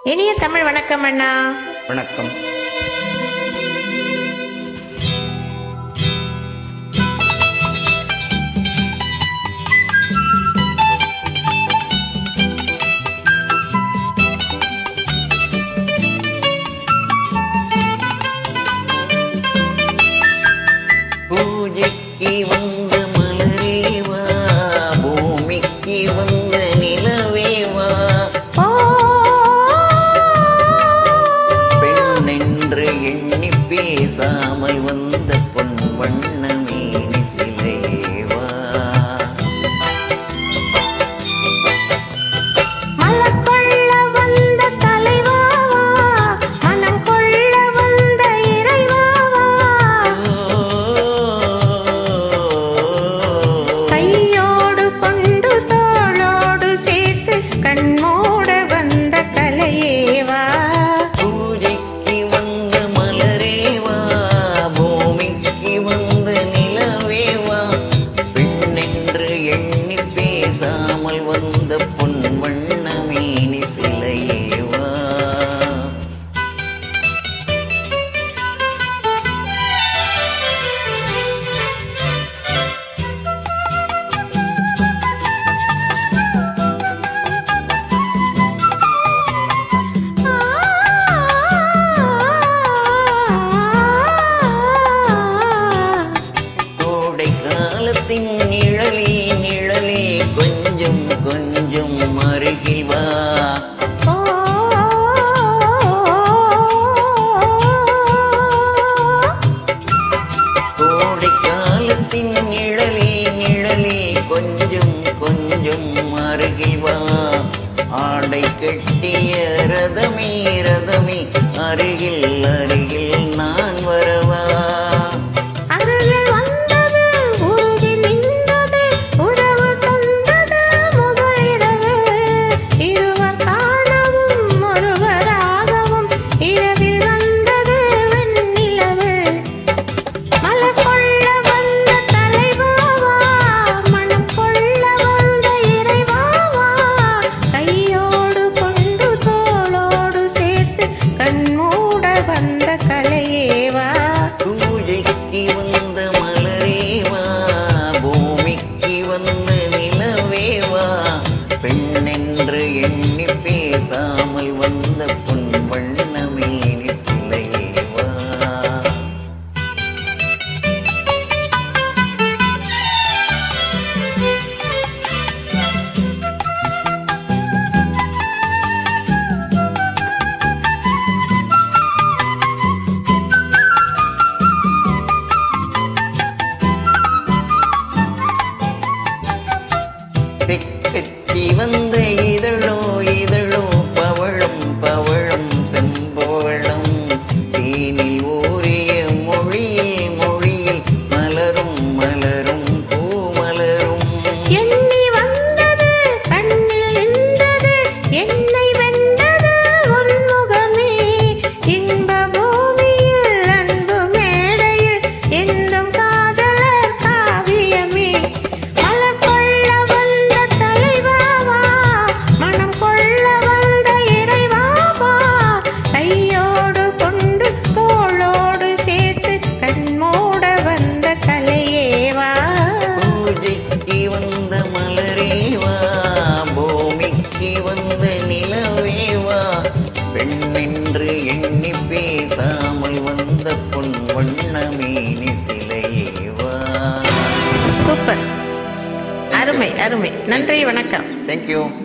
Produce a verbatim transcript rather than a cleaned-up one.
இனிய தமிழ் வணக்கம் அண்ணா. வணக்கம். பூஜைக்கு வந்த மலரேவா, பூமிக்கு வந்த நிலவேவா, பெண் என்று எண்ணி பேசாமல் வந்த பொன் வண்ணமேனி சிலையேவா, வந்த பொன் வண்ணமேனி சிலையேவா. கோடை காலத்தின் நிழலே நிழலே கொஞ்சம் கொஞ்சம் அருகில் வா, கோடை காலத்தின் நிழலே நிழலே கொஞ்சம் கொஞ்சம் அருகில் வா, ஆடை கட்டிய ரதமே ரதமே அருகில் அருகில் நான் வரவா, பூஜைக்கு வந்த மலரேவா, பூமிக்கு வந்த நிலவேவா, பெண் என்று எண்ணி பேசாமல் வந்த பொன் வண்ணமேனி சிலையேவா. தெக்கச்சி வந்த இதழோ இதழோ பவளம் பவளம் செம்பவளம், தேனில் ஊறிய மொழியில் மொழியில் மலரும் மலரும் பூமலரும், எண்ணி வந்தது கண்ணில் நின்றது என்னை வென்றது உன்முகமே, இன்ப பூமியில் அன்பு மேடையில் என்றும் காதலர் காவியமே, மலர் கொள்ள வந்த தலைவாவா, மனம் கொள்ள வந்த இறைவாவா, கையோடு கொண்டு தோளோடு சேர்த்து கண்மூட வந்த கலையேவா. பூஜைக்கு வந்த மலரேவா, பூமிக்கு வந்த நிலவேவா, பெண் என்று எண்ணி பேசாமல் வந்த பொன் வண்ணமேனி சிலையேவா. சூப்பர், அருமை அருமை. நன்றி, வணக்கம். தேங்க்யூ.